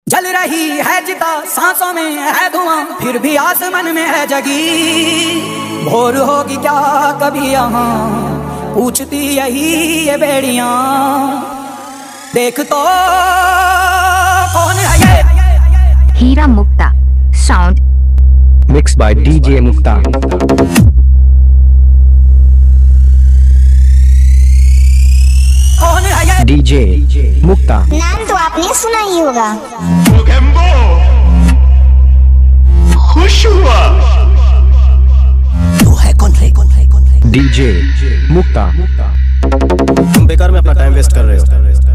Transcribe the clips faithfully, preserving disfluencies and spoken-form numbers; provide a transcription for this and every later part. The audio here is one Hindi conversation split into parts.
जल रही है चिता, सांसों में है धुआं, फिर भी आसमान में है जगी। भोर होगी क्या कभी यहाँ, पूछती यही ये बेड़ियां। देख तो कौन है ये। Hira Mukta sound mix by DJ Mukta. कौन है ये डीजे मुक्ता। नाम तो आपने सुना ही होगा। खुश हुआ तू है कौन रे कौन रे कौन रे। डीजे मुक्ता। तुम बेकार में अपना टाइम वेस्ट कर रहे हो।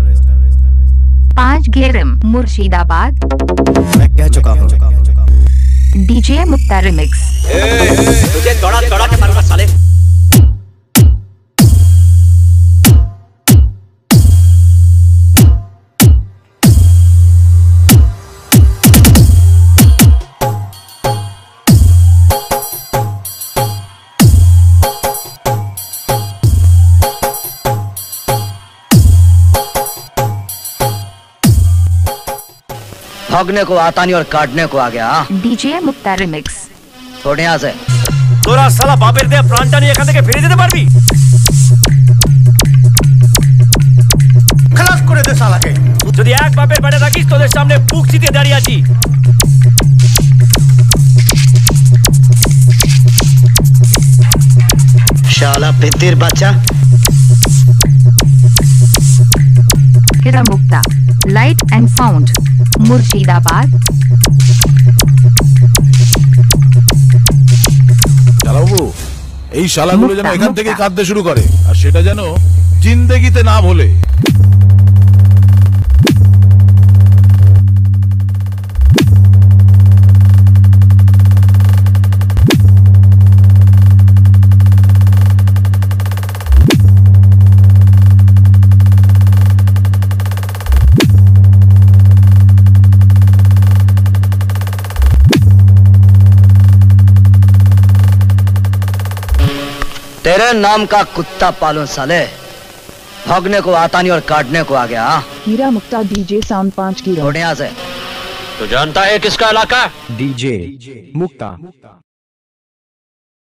पांच गेरम मुर्शिदाबाद। मैं कह चुका हूँ। DJ Mukta remix. तुझे दौड़ा दौड़ा के मारूंगा साले। भागने को आता नहीं और काटने को आ गया। DJ Mukta remix. थोड़े यहाँ से তোরা শালা বাপের দেয়া প্রাণটা নিয়ে এখান থেকে ফিরে যেতে পারবি? খালাস করে দে শালাকে। যদি এক বাপের বেটা থাকিস তোদের সামনে বুক চিতে দাঁড়িয়ে আছি। শালা পেটের বাচ্চা। Hira Mukta light and sound Murshidabad. চালাবো এই শালাগুলো যেন এখান থেকে কাঁদতে শুরু করে, আর সেটা যেন জিন্দেগিতে না ভোলে। तेरे नाम का कुत्ता पालूं साले, भागने को आता नहीं और काटने को आ गया। हीरा मुक्ता डीजे साउंड पाँच की। थोड़े यहाँ से तो जानता है किसका इलाका? डीजे मुक्ता।